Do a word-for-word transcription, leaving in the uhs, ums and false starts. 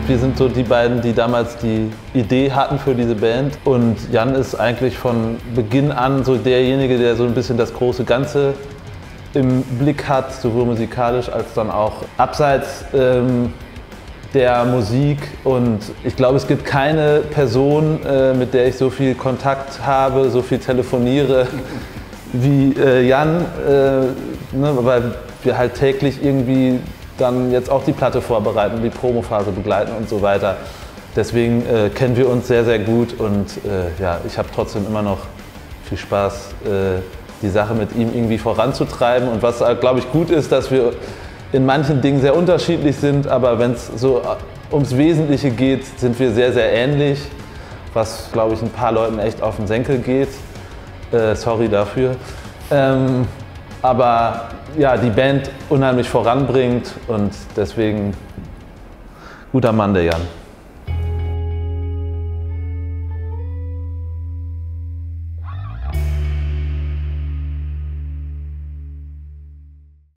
wir sind so die beiden, die damals die Idee hatten für diese Band. Und Jan ist eigentlich von Beginn an so derjenige, der so ein bisschen das große Ganze im Blick hat, sowohl musikalisch als dann auch abseits ähm, der Musik. Und ich glaube, es gibt keine Person, äh, mit der ich so viel Kontakt habe, so viel telefoniere wie äh, Jan, äh, ne, weil wir halt täglich irgendwie dann jetzt auch die Platte vorbereiten, die Promophase begleiten und so weiter. Deswegen äh, kennen wir uns sehr, sehr gut und äh, ja, ich habe trotzdem immer noch viel Spaß, äh, die Sache mit ihm irgendwie voranzutreiben. Und was, glaube ich, gut ist, dass wir in manchen Dingen sehr unterschiedlich sind, aber wenn es so ums Wesentliche geht, sind wir sehr, sehr ähnlich, was, glaube ich, ein paar Leuten echt auf den Senkel geht. Äh, sorry dafür. Ähm, aber ja, die Band unheimlich voranbringt und deswegen guter Mann, der Jan.